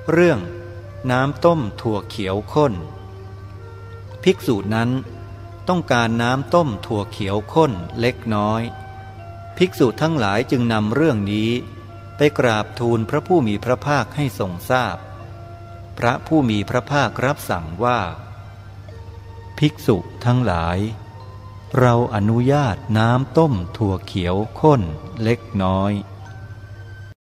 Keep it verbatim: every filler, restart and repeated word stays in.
เรื่องน้ำต้มถั่วเขียวข้นภิกษุนั้นต้องการน้ำต้มถั่วเขียวข้นเล็กน้อยภิกษุทั้งหลายจึงนำเรื่องนี้ไปกราบทูลพระผู้มีพระภาคให้ทรงทราบพพระผู้มีพระภาครับสั่งว่าภิกษุทั้งหลายเราอนุญาตน้ำต้มถั่วเขียวข้นเล็กน้อย